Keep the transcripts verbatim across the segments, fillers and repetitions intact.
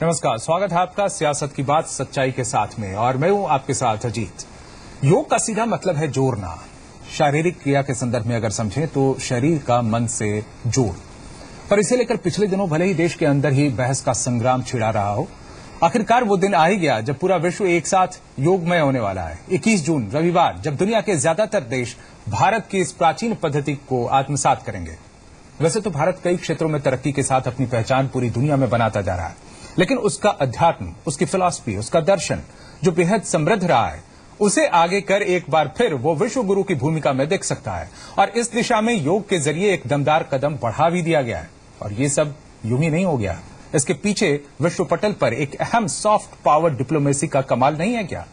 नमस्कार, स्वागत है आपका सियासत की बात सच्चाई के साथ में, और मैं हूं आपके साथ अजीत। योग का सीधा मतलब है जोड़ना। शारीरिक क्रिया के संदर्भ में अगर समझें तो शरीर का मन से जोड़। पर इसे लेकर पिछले दिनों भले ही देश के अंदर ही बहस का संग्राम छिड़ा रहा हो, आखिरकार वो दिन आ ही गया जब पूरा विश्व एक साथ योगमय होने वाला है। इक्कीस जून रविवार, जब दुनिया के ज्यादातर देश भारत की इस प्राचीन पद्धति को आत्मसात करेंगे। वैसे तो भारत कई क्षेत्रों में तरक्की के साथ अपनी पहचान पूरी दुनिया में बनाता जा रहा है, लेकिन उसका अध्यात्म, उसकी फिलॉसफी, उसका दर्शन जो बेहद समृद्ध रहा है, उसे आगे कर एक बार फिर वो विश्व गुरु की भूमिका में दिख सकता है। और इस दिशा में योग के जरिए एक दमदार कदम बढ़ा भी दिया गया है। और ये सब यूं ही नहीं हो गया, इसके पीछे विश्व पटल पर एक अहम सॉफ्ट पावर डिप्लोमेसी का कमाल नहीं है क्या?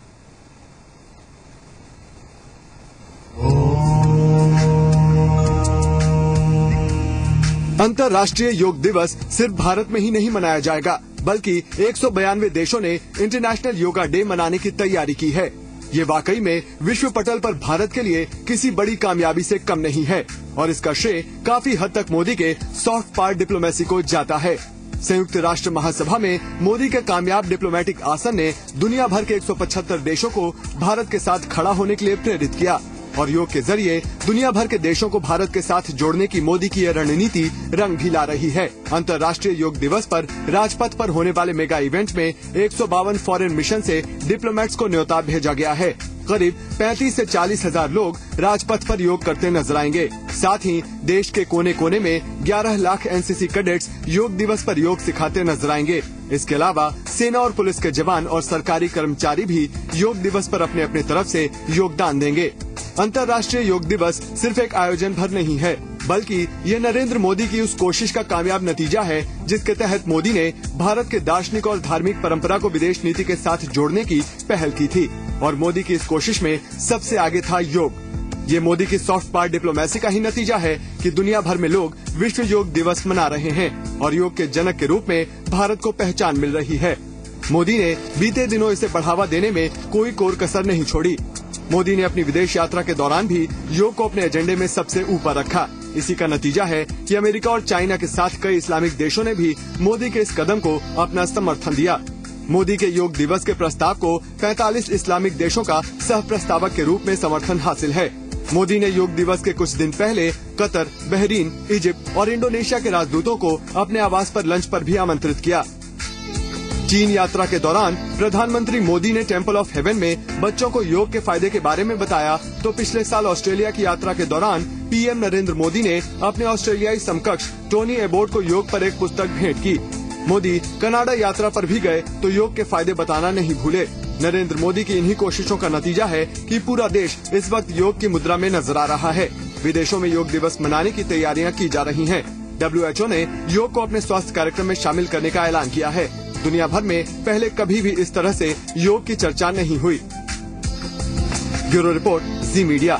अंतर्राष्ट्रीय योग दिवस सिर्फ भारत में ही नहीं मनाया जाएगा, बल्कि एक सौ बयानवे देशों ने इंटरनेशनल योगा डे मनाने की तैयारी की है। ये वाकई में विश्व पटल पर भारत के लिए किसी बड़ी कामयाबी से कम नहीं है, और इसका श्रेय काफी हद तक मोदी के सॉफ्ट पावर डिप्लोमेसी को जाता है। संयुक्त राष्ट्र महासभा में मोदी के कामयाब डिप्लोमेटिक आसन ने दुनिया भर के एक सौ पचहत्तर देशों को भारत के साथ खड़ा होने के लिए प्रेरित किया, और योग के जरिए दुनिया भर के देशों को भारत के साथ जोड़ने की मोदी की यह रणनीति रंग भी ला रही है। अंतर्राष्ट्रीय योग दिवस पर राजपथ पर होने वाले मेगा इवेंट में एक सौ बावन फॉरेन मिशन से डिप्लोमेट्स को न्योता भेजा गया है। करीब पैंतीस से चालीस हजार लोग राजपथ पर योग करते नजर आएंगे। साथ ही देश के कोने कोने में ग्यारह लाख एनसीसी कैडेट्स योग दिवस पर योग सिखाते नजर आएंगे। इसके अलावा सेना और पुलिस के जवान और सरकारी कर्मचारी भी योग दिवस पर अपने अपने तरफ से योगदान देंगे। अंतर्राष्ट्रीय योग दिवस सिर्फ एक आयोजन भर नहीं है, बल्कि ये नरेंद्र मोदी की उस कोशिश का कामयाब नतीजा है जिसके तहत मोदी ने भारत के दार्शनिक और धार्मिक परंपरा को विदेश नीति के साथ जोड़ने की पहल की थी। और मोदी की इस कोशिश में सबसे आगे था योग। ये मोदी की सॉफ्ट पावर डिप्लोमेसी का ही नतीजा है कि दुनिया भर में लोग विश्व योग दिवस मना रहे हैं, और योग के जनक के रूप में भारत को पहचान मिल रही है। मोदी ने बीते दिनों इसे बढ़ावा देने में कोई कोर कसर नहीं छोड़ी। मोदी ने अपनी विदेश यात्रा के दौरान भी योग को अपने एजेंडे में सबसे ऊपर रखा। इसी का नतीजा है कि अमेरिका और चाइना के साथ कई इस्लामिक देशों ने भी मोदी के इस कदम को अपना समर्थन दिया। मोदी के योग दिवस के प्रस्ताव को पैंतालीस इस्लामिक देशों का सह प्रस्तावक के रूप में समर्थन हासिल है। मोदी ने योग दिवस के कुछ दिन पहले कतर, बहरीन, इजिप्ट और इंडोनेशिया के राजदूतों को अपने आवास पर लंच पर भी आमंत्रित किया। चीन यात्रा के दौरान प्रधानमंत्री मोदी ने टेम्पल ऑफ हेवन में बच्चों को योग के फायदे के बारे में बताया, तो पिछले साल ऑस्ट्रेलिया की यात्रा के दौरान पीएम नरेंद्र मोदी ने अपने ऑस्ट्रेलियाई समकक्ष टोनी एबोट को योग पर एक पुस्तक भेंट की। मोदी कनाडा यात्रा पर भी गए तो योग के फायदे बताना नहीं भूले। नरेंद्र मोदी की इन्हीं कोशिशों का नतीजा है कि पूरा देश इस वक्त योग की मुद्रा में नजर आ रहा है। विदेशों में योग दिवस मनाने की तैयारियां की जा रही हैं। डब्ल्यू एच ओ ने योग को अपने स्वास्थ्य कार्यक्रम में शामिल करने का ऐलान किया है। दुनिया भर में पहले कभी भी इस तरह से योग की चर्चा नहीं हुई। Bureau report, Zee media.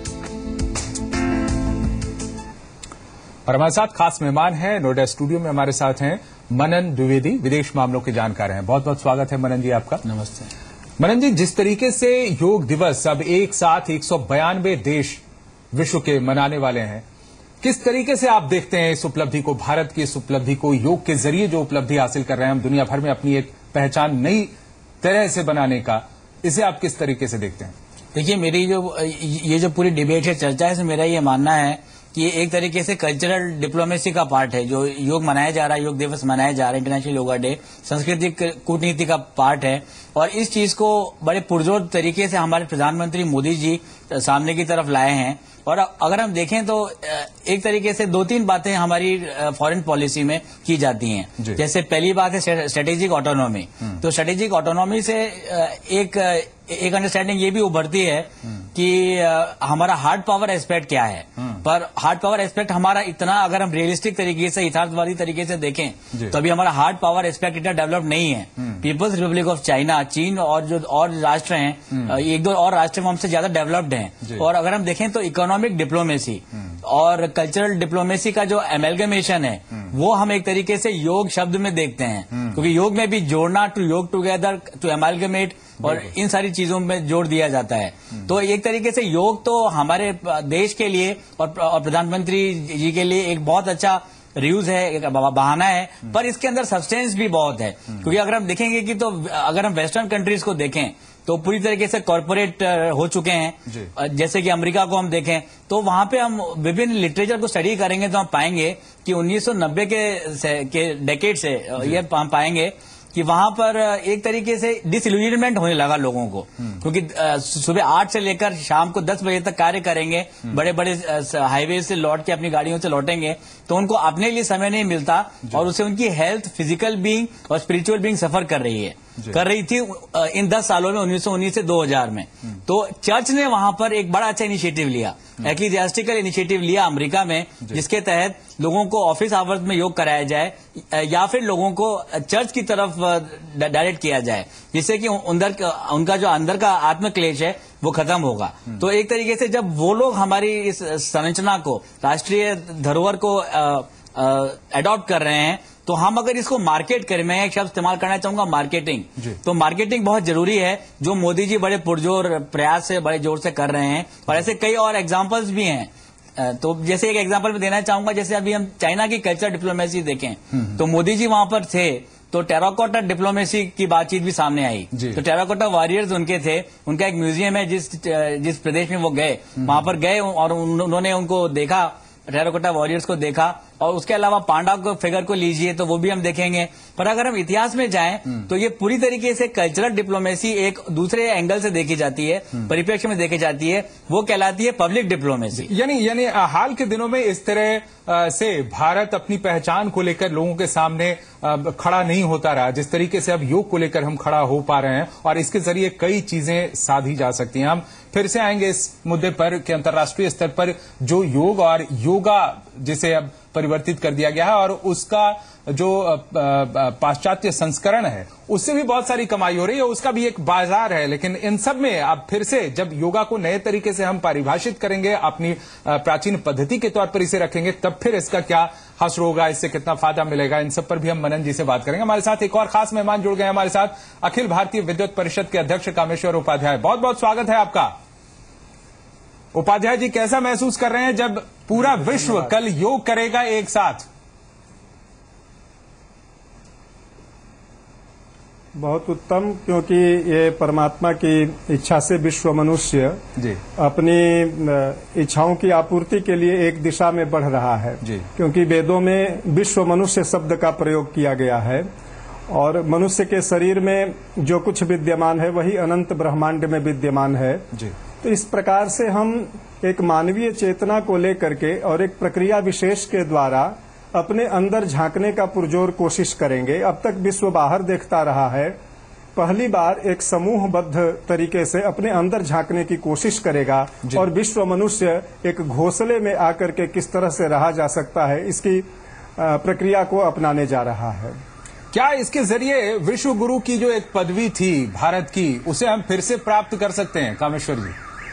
और हमारे साथ खास मेहमान हैं, नोएडा स्टूडियो में हमारे साथ हैं मनन द्विवेदी, विदेश मामलों के जानकार हैं। बहुत बहुत स्वागत है मनन जी आपका। नमस्ते मनन जी, जिस तरीके से योग दिवस अब एक साथ एक सौ बयानवे देश विश्व के मनाने वाले हैं, किस तरीके से आप देखते हैं इस उपलब्धि को, भारत की इस उपलब्धि को, योग के जरिए जो उपलब्धि हासिल कर रहे हैं हम दुनिया भर में अपनी एक पहचान नई तरह से बनाने का, इसे आप किस तरीके से देखते हैं? देखिए, मेरी जो ये जो पूरी डिबेट है, चर्चा है, इसमें मेरा ये मानना है कि ये एक तरीके से कल्चरल डिप्लोमेसी का पार्ट है। जो योग मनाया जा रहा है, योग दिवस मनाया जा रहा है, इंटरनेशनल योगा डे, सांस्कृतिक कूटनीति का पार्ट है। और इस चीज को बड़े पुरजोर तरीके से हमारे प्रधानमंत्री मोदी जी सामने की तरफ लाए हैं। और अगर हम देखें तो एक तरीके से दो तीन बातें हमारी फॉरेन पॉलिसी में की जाती हैं। जैसे पहली बात है स्ट्रेटेजिक ऑटोनॉमी। तो स्ट्रेटेजिक ऑटोनॉमी से एक एक अंडरस्टैंडिंग ये भी उभरती है कि हमारा हार्ड पावर एस्पेक्ट क्या है। पर हार्ड पावर एस्पेक्ट हमारा इतना, अगर हम रियलिस्टिक तरीके से, यथार्थवादी तरीके से देखें तो अभी हमारा हार्ड पावर एस्पेक्ट इतना डेवलप नहीं है। पीपल्स रिपब्लिक ऑफ चाइना, चीन और जो और राष्ट्र हैं, एक दो और राष्ट्र हमसे ज्यादा डेवलप्ड हैं। और अगर हम देखें तो इकोनॉमिक डिप्लोमेसी और कल्चरल डिप्लोमेसी का जो एमेलगमेशन है, वो हम एक तरीके से योग शब्द में देखते हैं। क्योंकि योग में भी जोड़ना, टू योग टुगेदर, टू एमालगमेट, और इन सारी चीजों में जोड़ दिया जाता है। तो एक तरीके से योग तो हमारे देश के लिए और प्रधानमंत्री जी के लिए एक बहुत अच्छा रियूज है, एक बहाना है, पर इसके अंदर सब्सटेंस भी बहुत है। क्योंकि अगर हम देखेंगे कि तो अगर हम वेस्टर्न कंट्रीज को देखें तो पूरी तरीके से कॉर्पोरेट हो चुके हैं। जैसे कि अमेरिका को हम देखें तो वहां पे हम विभिन्न लिटरेचर को स्टडी करेंगे तो हम पाएंगे कि उन्नीस सौ नब्बे के, के डेकेड से ये हम पाएंगे कि वहां पर एक तरीके से डिसइल्यूजनमेंट होने लगा लोगों को। क्योंकि सुबह आठ से लेकर शाम को दस बजे तक कार्य करेंगे, बड़े बड़े हाईवे से लौट के अपनी गाड़ियों से लौटेंगे तो उनको अपने लिए समय नहीं मिलता और उससे उनकी हेल्थ, फिजिकल बीइंग और स्पिरिचुअल बीइंग सफर कर रही है कर रही थी इन दस सालों में, उन्नीस सौ उन्नीस से दो हज़ार में। तो चर्च ने वहां पर एक बड़ा अच्छा इनिशिएटिव लिया, एक्लीसियास्टिकल इनिशिएटिव लिया अमेरिका में, जिसके तहत लोगों को ऑफिस आवर्स में योग कराया जाए या फिर लोगों को चर्च की तरफ डायरेक्ट किया जाए, जिससे कि अंदर उनका जो अंदर का आत्मक्लेश है वो खत्म होगा। तो एक तरीके से जब वो लोग हमारी इस संरचना को, राष्ट्रीय धरोहर को अडॉप्ट कर रहे हैं तो हम अगर इसको मार्केट करें, मैं एक शब्द इस्तेमाल करना चाहूंगा, मार्केटिंग। तो मार्केटिंग बहुत जरूरी है, जो मोदी जी बड़े पुरजोर प्रयास से, बड़े जोर से कर रहे हैं और ऐसे कई और एग्जांपल्स भी हैं। तो जैसे एक एग्जांपल मैं देना चाहूंगा, जैसे अभी हम चाइना की कल्चर डिप्लोमेसी देखें तो मोदी जी वहां पर थे तो टेराकोटा डिप्लोमेसी की बातचीत भी सामने आई। तो टेराकोटा वॉरियर्स उनके थे, उनका एक म्यूजियम है जिस जिस प्रदेश में वो गए, वहां पर गए और उन्होंने उनको देखा, टेराकोटा वॉरियर्स को देखा। और उसके अलावा पांडा को फिगर को लीजिए तो वो भी हम देखेंगे। पर अगर हम इतिहास में जाएं तो ये पूरी तरीके से कल्चरल डिप्लोमेसी एक दूसरे एंगल से देखी जाती है, परिप्रेक्ष्य में देखी जाती है, वो कहलाती है पब्लिक डिप्लोमेसी। यानी यानी हाल के दिनों में इस तरह से भारत अपनी पहचान को लेकर लोगों के सामने खड़ा नहीं होता रहा, जिस तरीके से अब योग को लेकर हम खड़ा हो पा रहे हैं और इसके जरिए कई चीजें साधी जा सकती हैं। हम फिर से आएंगे इस मुद्दे पर कि अंतर्राष्ट्रीय स्तर पर जो योग और योगा जिसे अब परिवर्तित कर दिया गया है और उसका जो पाश्चात्य संस्करण है उससे भी बहुत सारी कमाई हो रही है, उसका भी एक बाजार है। लेकिन इन सब में अब फिर से जब योगा को नए तरीके से हम परिभाषित करेंगे, अपनी प्राचीन पद्धति के तौर पर इसे रखेंगे, तब फिर इसका क्या हश्र होगा, इससे कितना फायदा मिलेगा, इन सब पर भी हम मनन जी से बात करेंगे। हमारे साथ एक और खास मेहमान जुड़ गए हमारे साथ, अखिल भारतीय विद्युत परिषद के अध्यक्ष कामेश्वर उपाध्याय। बहुत बहुत स्वागत है आपका। उपाध्याय जी, कैसा महसूस कर रहे हैं जब पूरा विश्व कल योग करेगा एक साथ? बहुत उत्तम, क्योंकि ये परमात्मा की इच्छा से विश्व मनुष्य जी अपनी इच्छाओं की आपूर्ति के लिए एक दिशा में बढ़ रहा है जी। क्योंकि वेदों में विश्व मनुष्य शब्द का प्रयोग किया गया है और मनुष्य के शरीर में जो कुछ विद्यमान है वही अनंत ब्रह्मांड में विद्यमान है जी। तो इस प्रकार से हम एक मानवीय चेतना को लेकर के और एक प्रक्रिया विशेष के द्वारा अपने अंदर झांकने का पुरजोर कोशिश करेंगे। अब तक विश्व बाहर देखता रहा है, पहली बार एक समूहबद्ध तरीके से अपने अंदर झांकने की कोशिश करेगा और विश्व मनुष्य एक घोंसले में आकर के किस तरह से रहा जा सकता है, इसकी प्रक्रिया को अपनाने जा रहा है। क्या इसके जरिए विश्व गुरु की जो एक पदवी थी भारत की, उसे हम फिर से प्राप्त कर सकते हैं कामेश्वर जी?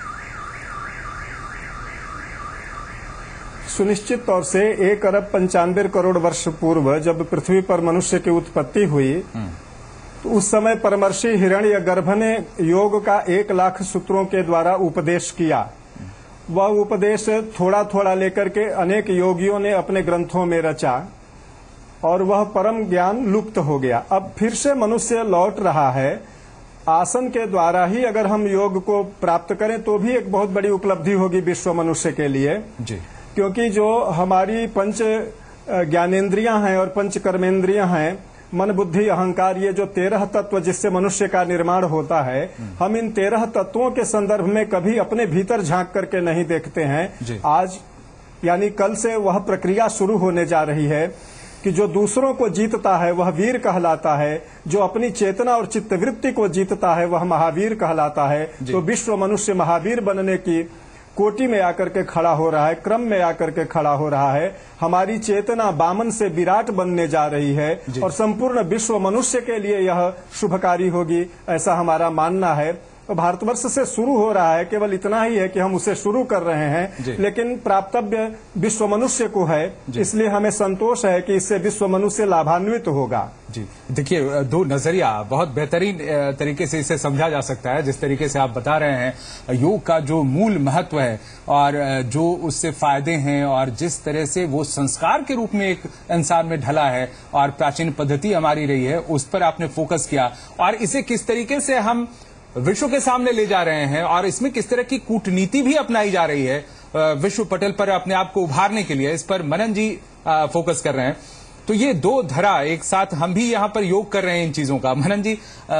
सुनिश्चित तौर से एक अरब पंचानवे करोड़ वर्ष पूर्व जब पृथ्वी पर मनुष्य की उत्पत्ति हुई तो उस समय परमर्षि हिरण्यगर्भ ने योग का एक लाख सूत्रों के द्वारा उपदेश किया। वह उपदेश थोड़ा थोड़ा लेकर के अनेक योगियों ने अपने ग्रंथों में रचा और वह परम ज्ञान लुप्त हो गया। अब फिर से मनुष्य लौट रहा है। आसन के द्वारा ही अगर हम योग को प्राप्त करें तो भी एक बहुत बड़ी उपलब्धि होगी विश्व मनुष्य के लिए जी। क्योंकि जो हमारी पंच ज्ञानेन्द्रियां हैं और पंच कर्मेंद्रियां हैं, मन बुद्धि अहंकार, ये जो तेरह तत्व जिससे मनुष्य का निर्माण होता है, हम इन तेरह तत्वों के संदर्भ में कभी अपने भीतर झांक करके नहीं देखते हैं। आज यानी कल से वह प्रक्रिया शुरू होने जा रही है कि जो दूसरों को जीतता है वह वीर कहलाता है, जो अपनी चेतना और चित्तवृत्ति को जीतता है वह महावीर कहलाता है। तो विश्व मनुष्य महावीर बनने की कोटि में आकर के खड़ा हो रहा है, क्रम में आकर के खड़ा हो रहा है। हमारी चेतना बामन से विराट बनने जा रही है और संपूर्ण विश्व मनुष्य के लिए यह शुभकारी होगी, ऐसा हमारा मानना है। भारतवर्ष से शुरू हो रहा है, केवल इतना ही है कि हम उसे शुरू कर रहे हैं, लेकिन प्राप्तव्य विश्व मनुष्य को है, इसलिए हमें संतोष है कि इससे विश्व मनुष्य लाभान्वित होगा। जी देखिए, दो नजरिया बहुत बेहतरीन तरीके से इसे समझा जा सकता है। जिस तरीके से आप बता रहे हैं योग का जो मूल महत्व है और जो उससे फायदे हैं और जिस तरह से वो संस्कार के रूप में एक इंसान में ढला है और प्राचीन पद्धति हमारी रही है, उस पर आपने फोकस किया और इसे किस तरीके से हम विश्व के सामने ले जा रहे हैं और इसमें किस तरह की कूटनीति भी अपनाई जा रही है विश्व पटल पर अपने आप को उभारने के लिए, इस पर मनन जी फोकस कर रहे हैं। तो ये दो धरा एक साथ हम भी यहां पर योग कर रहे हैं इन चीजों का। मनन जी,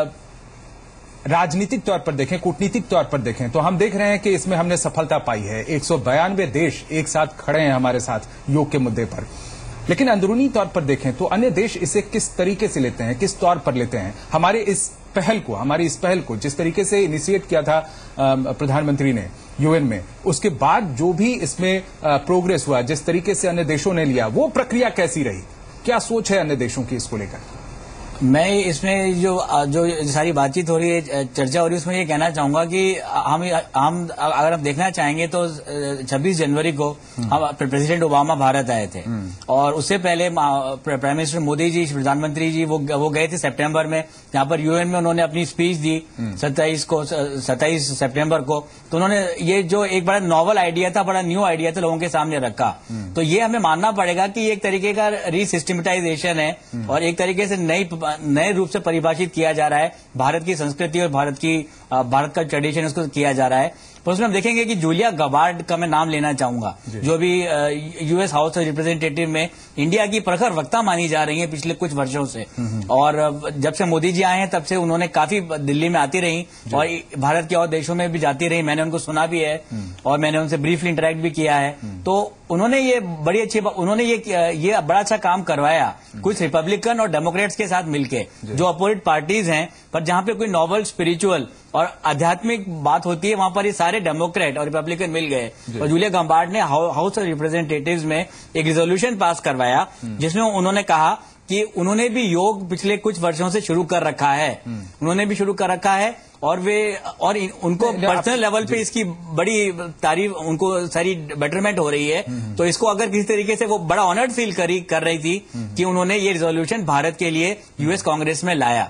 राजनीतिक तौर पर देखें, कूटनीतिक तौर पर देखें तो हम देख रहे हैं कि इसमें हमने सफलता पाई है। एक सौ बयानवे देश एक साथ खड़े हैं हमारे साथ योग के मुद्दे पर। लेकिन अंदरूनी तौर पर देखें तो अन्य देश इसे किस तरीके से लेते हैं, किस तौर पर लेते हैं? हमारे इस पहल को हमारी इस पहल को जिस तरीके से इनिशिएट किया था प्रधानमंत्री ने यूएन में, उसके बाद जो भी इसमें प्रोग्रेस हुआ, जिस तरीके से अन्य देशों ने लिया, वो प्रक्रिया कैसी रही? क्या सोच है अन्य देशों की इसको लेकर? मैं इसमें जो जो सारी बातचीत हो रही है, चर्चा हो रही है, उसमें ये कहना चाहूंगा कि हम हम अगर हम देखना चाहेंगे तो छब्बीस जनवरी को हम प्रेसिडेंट ओबामा भारत आए थे और उससे पहले प्राइम मिनिस्टर मोदी जी, प्रधानमंत्री जी वो वो गए थे सितंबर में, जहां पर यूएन में उन्होंने अपनी स्पीच दी सत्ताईस को सत्ताईस सितंबर को। तो उन्होंने ये जो एक बड़ा नॉवल आइडिया था, बड़ा न्यू आइडिया था, लोगों के सामने रखा। तो ये हमें मानना पड़ेगा कि एक तरीके का रीसिस्टमेटाइजेशन है और एक तरीके से नई नए रूप से परिभाषित किया जा रहा है भारत की संस्कृति और भारत की भारत का ट्रेडिशन, उसको किया जा रहा है। तो उसमें हम देखेंगे कि जूलिया गबार्ड का मैं नाम लेना चाहूंगा, जो भी यूएस हाउस ऑफ रिप्रेजेंटेटिव में इंडिया की प्रखर वक्ता मानी जा रही है पिछले कुछ वर्षों से। और जब से मोदी जी आए हैं तब से उन्होंने काफी दिल्ली में आती रही और भारत के और देशों में भी जाती रही। मैंने उनको सुना भी है और मैंने उनसे ब्रीफली इंटरेक्ट भी किया है। तो उन्होंने ये बड़ी अच्छी उन्होंने ये ये बड़ा अच्छा काम करवाया कुछ रिपब्लिकन और डेमोक्रेट्स के साथ मिलके, जो अपोजिट पार्टीज हैं, पर जहां पे कोई नॉवल स्पिरिचुअल और आध्यात्मिक बात होती है वहां पर ये सारे डेमोक्रेट और रिपब्लिकन मिल गए। और जूलिया गबार्ड ने हाउस ऑफ रिप्रेजेंटेटिव्स में एक रेजोल्यूशन पास करवाया जिसमें उन्होंने कहा कि उन्होंने भी योग पिछले कुछ वर्षों से शुरू कर रखा है उन्होंने भी शुरू कर रखा है और वे और उनको पर्सनल लेवल पे इसकी बड़ी तारीफ, उनको सारी बेटरमेंट हो रही है। तो इसको अगर किसी तरीके से वो बड़ा ऑनर्ड फील करी कर रही थी कि उन्होंने ये रिजोल्यूशन भारत के लिए यूएस कांग्रेस में लाया।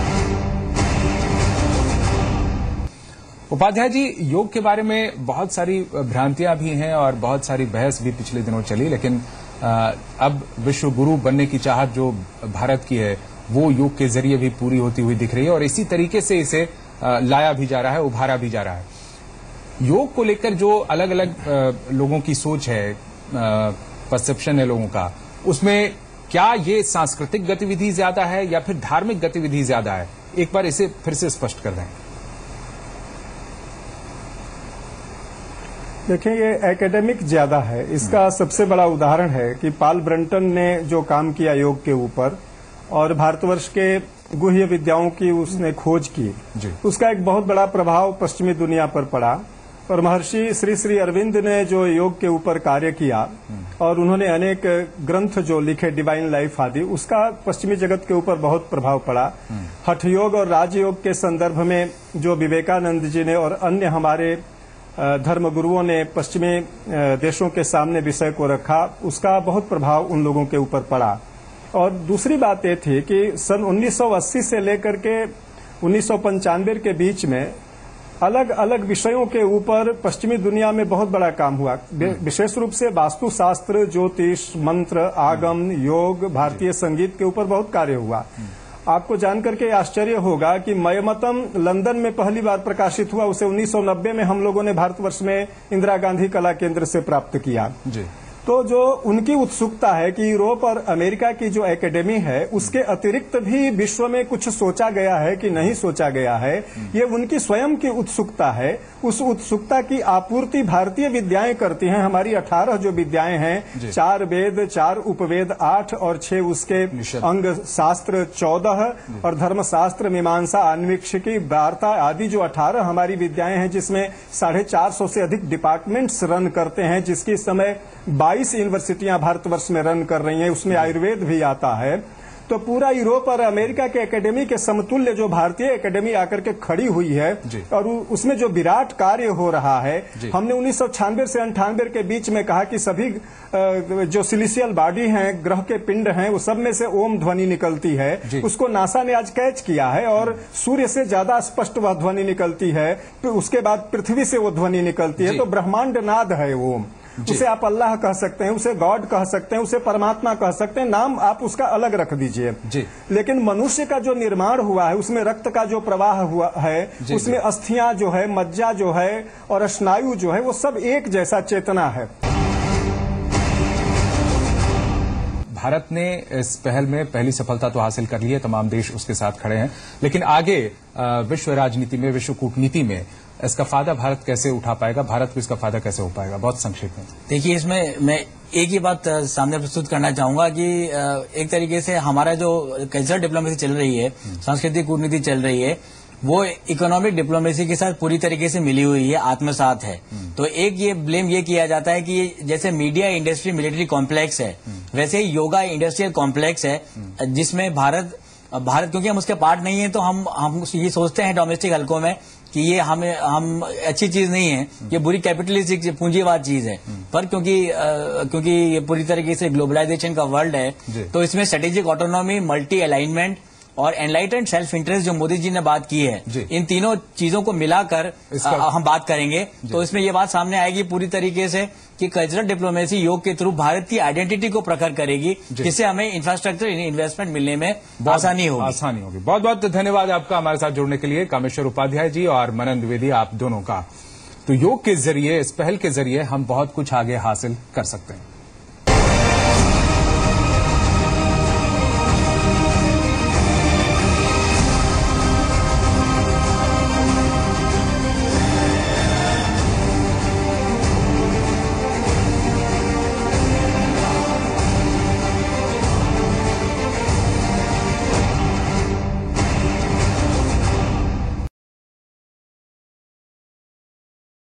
उपाध्याय जी, योग के बारे में बहुत सारी भ्रांतियां भी हैं और बहुत सारी बहस भी पिछले दिनों चली, लेकिन अब विश्व गुरु बनने की चाहत जो भारत की है वो योग के जरिए भी पूरी होती हुई दिख रही है और इसी तरीके से इसे लाया भी जा रहा है, उभारा भी जा रहा है। योग को लेकर जो अलग अलग लोगों की सोच है, परसेप्शन है लोगों का, उसमें क्या ये सांस्कृतिक गतिविधि ज्यादा है या फिर धार्मिक गतिविधि ज्यादा है? एक बार इसे फिर से स्पष्ट कर दें। देखिए, ये एकेडमिक ज्यादा है। इसका सबसे बड़ा उदाहरण है कि पॉल ब्रंटन ने जो काम किया योग के ऊपर और भारतवर्ष के गुह्य विद्याओं की उसने खोज की, उसका एक बहुत बड़ा प्रभाव पश्चिमी दुनिया पर पड़ा। और महर्षि श्री श्री अरविंद ने जो योग के ऊपर कार्य किया और उन्होंने अनेक ग्रंथ जो लिखे, डिवाइन लाइफ आदि, उसका पश्चिमी जगत के ऊपर बहुत प्रभाव पड़ा। हठ योग और राजयोग के संदर्भ में जो विवेकानंद जी ने और अन्य हमारे धर्म गुरुओं ने पश्चिमी देशों के सामने विषय को रखा, उसका बहुत प्रभाव उन लोगों के ऊपर पड़ा। और दूसरी बात ये थी कि सन उन्नीस सौ अस्सी से लेकर के उन्नीस सौ पंचानवे के बीच में अलग अलग विषयों के ऊपर पश्चिमी दुनिया में बहुत बड़ा काम हुआ। विशेष रूप से वास्तुशास्त्र, ज्योतिष, मंत्र, आगम, योग, भारतीय संगीत के ऊपर बहुत कार्य हुआ। आपको जानकर के आश्चर्य होगा कि मयमतम लंदन में पहली बार प्रकाशित हुआ, उसे उन्नीस सौ नब्बे में हम लोगों ने भारतवर्ष में इंदिरा गांधी कला केंद्र से प्राप्त किया। जी। तो जो उनकी उत्सुकता है कि यूरोप और अमेरिका की जो एकेडमी है उसके अतिरिक्त भी विश्व में कुछ सोचा गया है कि नहीं सोचा गया है, ये उनकी स्वयं की उत्सुकता है। उस उत्सुकता की आपूर्ति भारतीय विद्याएं करती हैं। हमारी अठारह जो विद्याएं हैं, चार वेद, चार उपवेद, आठ और छह उसके अंग शास्त्र, चौदह और धर्मशास्त्र, मीमांसा, आन्वीक्षिकी, वार्ता आदि जो अठारह हमारी विद्याएं हैं, जिसमें साढ़े चार सौ से अधिक डिपार्टमेंट्स रन करते हैं, जिसकी समय बाईस यूनिवर्सिटियां भारतवर्ष में रन कर रही हैं, उसमें आयुर्वेद भी आता है। तो पूरा यूरोप और अमेरिका के एकेडमी के समतुल्य जो भारतीय एकेडमी आकर के खड़ी हुई है और उसमें जो विराट कार्य हो रहा है। हमने उन्नीस सौ छियानवे से अंठानवे के बीच में कहा कि सभी जो सिलिशियल बॉडी हैं, ग्रह के पिंड हैं, वो सब में से ओम ध्वनि निकलती है। उसको नासा ने आज कैच किया है और सूर्य से ज्यादा स्पष्ट वह ध्वनि निकलती है। उसके बाद पृथ्वी से वो ध्वनि निकलती है। तो ब्रह्मांड नाद है ओम। उसे आप अल्लाह कह सकते हैं, उसे गॉड कह सकते हैं, उसे परमात्मा कह सकते हैं, नाम आप उसका अलग रख दीजिए। लेकिन मनुष्य का जो निर्माण हुआ है, उसमें रक्त का जो प्रवाह हुआ है, उसमें अस्थियां जो है, मज्जा जो है और स्नायु जो है, वो सब एक जैसा चेतना है। भारत ने इस पहल में पहली सफलता तो हासिल कर ली है, तमाम देश उसके साथ खड़े हैं, लेकिन आगे विश्व राजनीति में, विश्व कूटनीति में इसका फायदा भारत कैसे उठा पाएगा, भारत को इसका फायदा कैसे हो पाएगा? बहुत संक्षेप में देखिए, इसमें मैं एक ही बात सामने प्रस्तुत करना चाहूंगा कि एक तरीके से हमारा जो कल्चरल डिप्लोमेसी चल रही है, सांस्कृतिक कूटनीति चल रही है, वो इकोनॉमिक डिप्लोमेसी के साथ पूरी तरीके से मिली हुई है, आत्मसात है। तो एक ये ब्लेम ये किया जाता है कि जैसे मीडिया इंडस्ट्री मिलिट्री कॉम्प्लेक्स है, वैसे ही योगा इंडस्ट्रियल कॉम्प्लेक्स है, जिसमें भारत भारत क्योंकि हम उसके पार्ट नहीं है, तो हम हम ये सोचते हैं डोमेस्टिक हलकों में कि ये हमें हम अच्छी चीज नहीं है, ये बुरी कैपिटलिस्टिक पूंजीवाद चीज है। पर क्योंकि आ, क्योंकि ये पूरी तरीके से ग्लोबलाइजेशन का वर्ल्ड है, तो इसमें स्ट्रेटेजिक ऑटोनॉमी, मल्टी अलाइनमेंट और एनलाइटेंड सेल्फ इंटरेस्ट जो मोदी जी ने बात की है, इन तीनों चीजों को मिलाकर हम बात करेंगे तो इसमें ये बात सामने आएगी पूरी तरीके से कि कल्चरल डिप्लोमेसी योग के थ्रू भारत की आइडेंटिटी को प्रखर करेगी, जिससे हमें इंफ्रास्ट्रक्चर इन्वेस्टमेंट मिलने में आसानी होगी आसानी होगी बहुत बहुत धन्यवाद आपका हमारे साथ जुड़ने के लिए, कामेश्वर उपाध्याय जी और मनन द्विवेदी, आप दोनों का। तो योग के जरिए, इस पहल के जरिए हम बहुत कुछ आगे हासिल कर सकते हैं।